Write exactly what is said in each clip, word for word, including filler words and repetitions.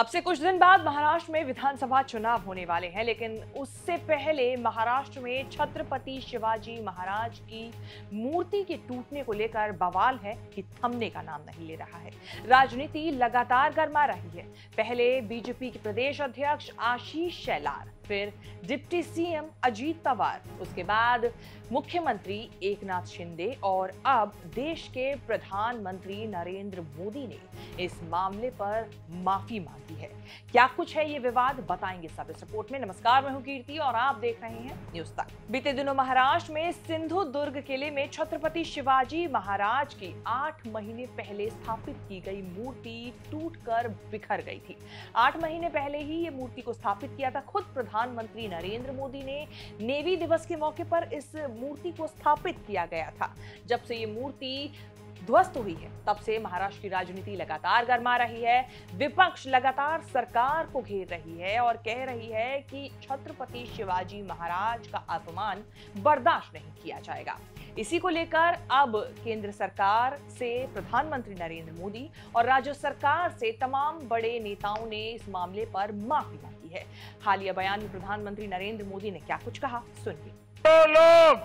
अब से कुछ दिन बाद महाराष्ट्र में विधानसभा चुनाव होने वाले हैं, लेकिन उससे पहले महाराष्ट्र में छत्रपति शिवाजी महाराज की मूर्ति के टूटने को लेकर बवाल है कि थमने का नाम नहीं ले रहा है। राजनीति लगातार गर्मा रही है। पहले बीजेपी के प्रदेश अध्यक्ष आशीष शेलार, फिर डिप्टी सीएम अजीत पवार, उसके बाद मुख्यमंत्री एकनाथ शिंदे और अब देश के प्रधानमंत्री नरेंद्र मोदी ने इस मामले पर माफी मांगी है। क्या कुछ है ये विवाद, बताएंगे सब इस रिपोर्ट में। नमस्कार, मैं हूं कीर्ति और आप देख रहे हैं न्यूज तक। बीते दिनों महाराष्ट्र में सिंधु दुर्ग किले में छत्रपति शिवाजी महाराज की आठ महीने पहले स्थापित की गई मूर्ति टूटकर बिखर गई थी। आठ महीने पहले ही ये मूर्ति को स्थापित किया था। खुद प्रधानमंत्री नरेंद्र मोदी ने नेवी दिवस के मौके पर इस मूर्ति को स्थापित किया गया था। जब से ये मूर्ति ध्वस्त हुई है, तब से महाराष्ट्र की राजनीति लगातार गर्मा रही है। विपक्ष लगातार सरकार को घेर रही है और कह रही है कि छत्रपति शिवाजी महाराज का अपमान बर्दाश्त नहीं किया जाएगा। इसी को लेकर अब केंद्र सरकार से प्रधानमंत्री नरेंद्र मोदी और राज्य सरकार से तमाम बड़े नेताओं ने इस मामले पर माफी मांगी है। हालिया बयान में प्रधानमंत्री नरेंद्र मोदी ने क्या कुछ कहा, सुनिए। तो लोग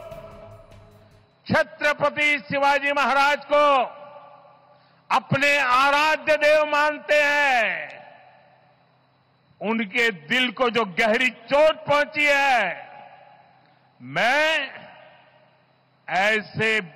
छत्रपति शिवाजी महाराज को अपने आराध्य देव मानते हैं, उनके दिल को जो गहरी चोट पहुंची है, मैं ऐसे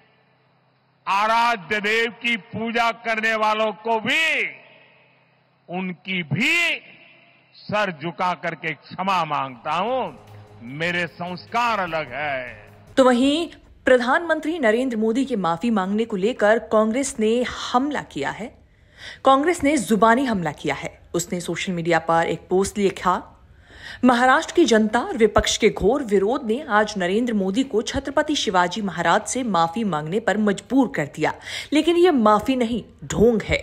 आराध्य देव की पूजा करने वालों को भी, उनकी भी सर झुका करके क्षमा मांगता हूं। मेरे संस्कार अलग है। तो वहीं प्रधानमंत्री नरेंद्र मोदी के माफी मांगने को लेकर कांग्रेस ने हमला किया है। कांग्रेस ने जुबानी हमला किया है। उसने सोशल मीडिया पर एक पोस्ट लिखा, महाराष्ट्र की जनता और विपक्ष के घोर विरोध ने आज नरेंद्र मोदी को छत्रपति शिवाजी महाराज से माफी मांगने पर मजबूर कर दिया, लेकिन यह माफी नहीं, ढोंग है।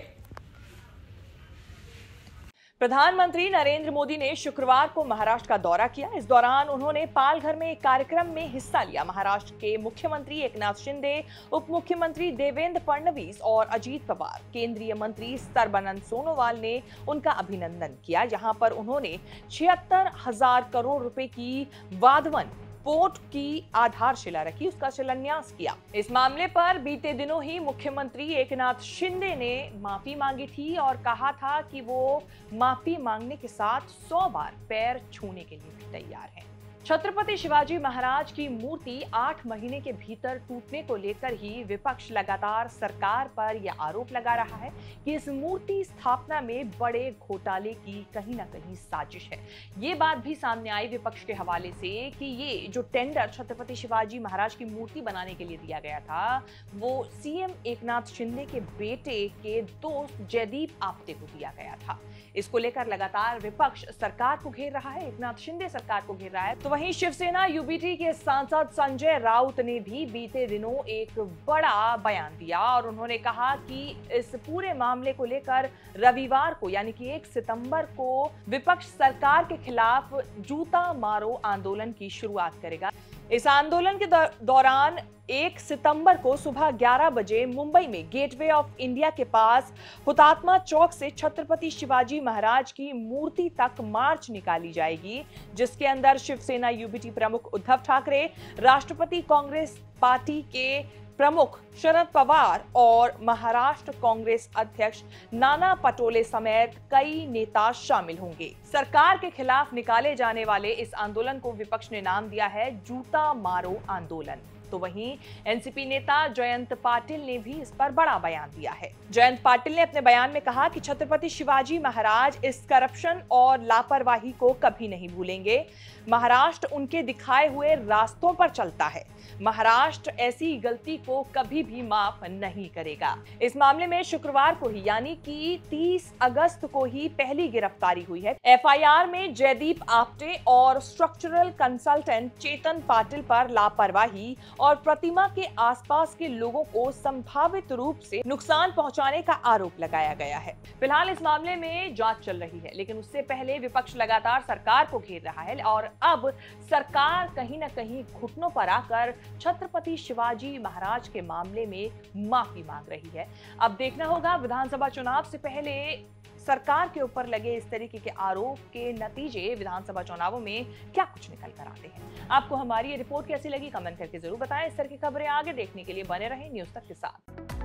प्रधानमंत्री नरेंद्र मोदी ने शुक्रवार को महाराष्ट्र का दौरा किया। इस दौरान उन्होंने पालघर में एक कार्यक्रम में हिस्सा लिया। महाराष्ट्र के मुख्यमंत्री एकनाथ शिंदे, उप मुख्यमंत्री देवेंद्र फडणवीस और अजीत पवार, केंद्रीय मंत्री सर्बानंद सोनोवाल ने उनका अभिनंदन किया। यहां पर उन्होंने छिहत्तर हजार करोड़ रुपए की वाधवन पोर्ट की आधारशिला रखी, उसका शिलान्यास किया। इस मामले पर बीते दिनों ही मुख्यमंत्री एकनाथ शिंदे ने माफी मांगी थी और कहा था कि वो माफी मांगने के साथ सौ बार पैर छूने के लिए भी तैयार हैं। छत्रपति शिवाजी महाराज की मूर्ति आठ महीने के भीतर टूटने को लेकर ही विपक्ष लगातार सरकार पर यह आरोप लगा रहा है कि इस मूर्ति स्थापना में बड़े घोटाले की कहीं ना कहीं साजिश है। ये बात भी सामने आई विपक्ष के हवाले से कि ये जो टेंडर छत्रपति शिवाजी महाराज की मूर्ति बनाने के लिए दिया गया था, वो सीएम एकनाथ शिंदे के बेटे के दोस्त जयदीप आप्टे को दिया गया था। इसको लेकर लगातार विपक्ष सरकार को घेर रहा है, एकनाथ शिंदे सरकार को घेर रहा है। तो वहीं शिवसेना यूबीटी के सांसद संजय राउत ने भी बीते दिनों एक बड़ा बयान दिया और उन्होंने कहा कि इस पूरे मामले को लेकर रविवार को यानी कि एक सितंबर को विपक्ष सरकार के खिलाफ जूता मारो आंदोलन की शुरुआत करेगा। इस आंदोलन के दौरान एक सितंबर को सुबह ग्यारह बजे मुंबई में गेटवे ऑफ इंडिया के पास हुतात्मा चौक से छत्रपति शिवाजी महाराज की मूर्ति तक मार्च निकाली जाएगी, जिसके अंदर शिवसेना यूबीटी प्रमुख उद्धव ठाकरे, राष्ट्रपति कांग्रेस पार्टी के प्रमुख शरद पवार और महाराष्ट्र कांग्रेस अध्यक्ष नाना पटोले समेत कई नेता शामिल होंगे। सरकार के खिलाफ निकाले जाने वाले इस आंदोलन को विपक्ष ने नाम दिया है जूता मारो आंदोलन। तो वहीं एनसीपी नेता जयंत पाटिल ने भी इस पर बड़ा बयान दिया है। जयंत पाटिल ने अपने बयान में कहा कि छत्रपति शिवाजी महाराज इस करप्शन और लापरवाही को कभी नहीं भूलेंगे। महाराष्ट्र उनके दिखाए हुए रास्तों पर चलता है। महाराष्ट्र ऐसी गलती को कभी भी माफ नहीं करेगा। इस मामले में शुक्रवार को ही यानी कि तीस अगस्त को ही पहली गिरफ्तारी हुई है। एफआईआर में जयदीप आप्टे और स्ट्रक्चरल कंसल्टेंट चेतन पाटिल पर लापरवाही और प्रतिमा के आसपास के लोगों को संभावित रूप से नुकसान पहुंचाने का आरोप लगाया गया है। फिलहाल इस मामले में जांच चल रही है, लेकिन उससे पहले विपक्ष लगातार सरकार को घेर रहा है और अब सरकार कहीं ना कहीं घुटनों पर आकर छत्रपति शिवाजी महाराज के मामले में माफी मांग रही है। अब देखना होगा विधानसभा चुनाव से पहले सरकार के ऊपर लगे इस तरीके के आरोप के नतीजे विधानसभा चुनावों में क्या कुछ निकल कर आते हैं। आपको हमारी ये रिपोर्ट कैसी लगी कमेंट करके जरूर बताएं। इस तरह की खबरें आगे देखने के लिए बने रहें न्यूज तक के साथ।